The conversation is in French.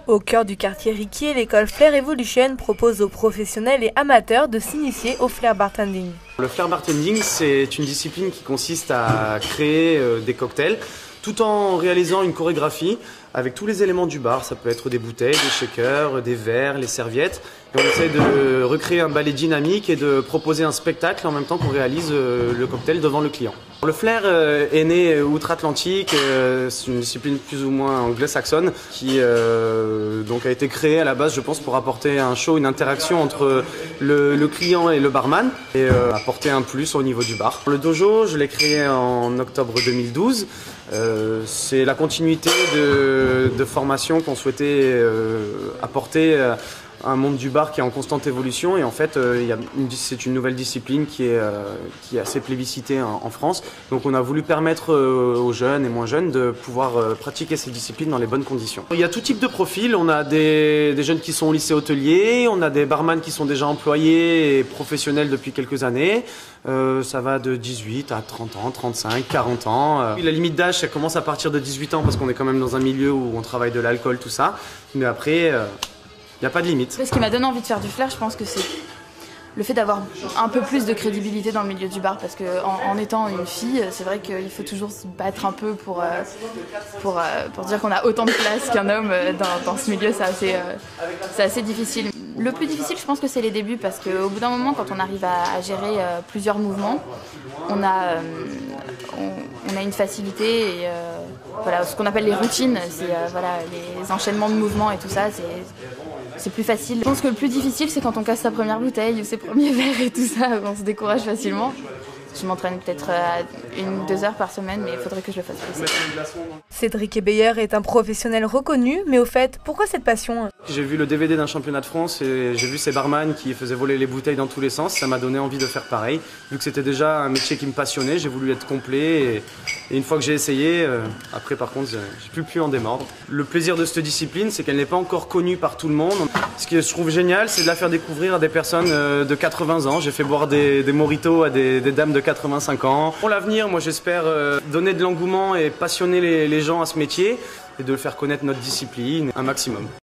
Au cœur du quartier Riquier, l'école Flair Evolution propose aux professionnels et amateurs de s'initier au flair bartending. Le flair bartending, c'est une discipline qui consiste à créer des cocktails tout en réalisant une chorégraphie avec tous les éléments du bar. Ça peut être des bouteilles, des shakers, des verres, les serviettes. Et on essaie de recréer un ballet dynamique et de proposer un spectacle en même temps qu'on réalise le cocktail devant le client. Le flair est né outre-Atlantique, c'est une discipline plus ou moins anglo-saxonne qui donc a été créée à la base, je pense, pour apporter un show, une interaction entre le client et le barman et apporter un plus au niveau du bar. Le dojo, je l'ai créé en octobre 2012. C'est la continuité de formation qu'on souhaitait apporter à un monde du bar qui est en constante évolution, et en fait c'est une nouvelle discipline qui est assez plébiscitée en France. Donc on a voulu permettre aux jeunes et moins jeunes de pouvoir pratiquer ces disciplines dans les bonnes conditions. Il y a tout type de profils. On a des jeunes qui sont au lycée hôtelier, on a des barman qui sont déjà employés et professionnels depuis quelques années. Ça va de 18 à 30 ans, 35, 40 ans. La limite d'âge, ça commence à partir de 18 ans parce qu'on est quand même dans un milieu où on travaille de l'alcool, tout ça. Mais après, il n'y a pas de limite. Ce qui m'a donné envie de faire du flair, je pense que c'est le fait d'avoir un peu plus de crédibilité dans le milieu du bar, parce qu'en étant une fille, c'est vrai qu'il faut toujours se battre un peu pour dire qu'on a autant de place qu'un homme dans ce milieu. C'est assez difficile. Le plus difficile, je pense que c'est les débuts, parce qu'au bout d'un moment, quand on arrive à gérer plusieurs mouvements, on a une facilité et voilà, ce qu'on appelle les routines, c'est voilà, les enchaînements de mouvements et tout ça, c'est plus facile. Je pense que le plus difficile, c'est quand on casse sa première bouteille ou ses premiers verres et tout ça, on se décourage facilement. Je m'entraîne peut-être 1-2 heures par semaine, mais il faudrait que je le fasse plus. Cédric Ebeyer est un professionnel reconnu, mais au fait, pourquoi cette passion? J'ai vu le DVD d'un championnat de France et j'ai vu ces barman qui faisaient voler les bouteilles dans tous les sens. Ça m'a donné envie de faire pareil. Vu que c'était déjà un métier qui me passionnait, j'ai voulu être complet. Et une fois que j'ai essayé, après par contre, j'ai pu en démordre. Le plaisir de cette discipline, c'est qu'elle n'est pas encore connue par tout le monde. Ce que je trouve génial, c'est de la faire découvrir à des personnes de 80 ans. J'ai fait boire des mojitos à des dames de 85 ans. Pour l'avenir, moi j'espère donner de l'engouement et passionner les gens à ce métier et de faire connaître notre discipline un maximum.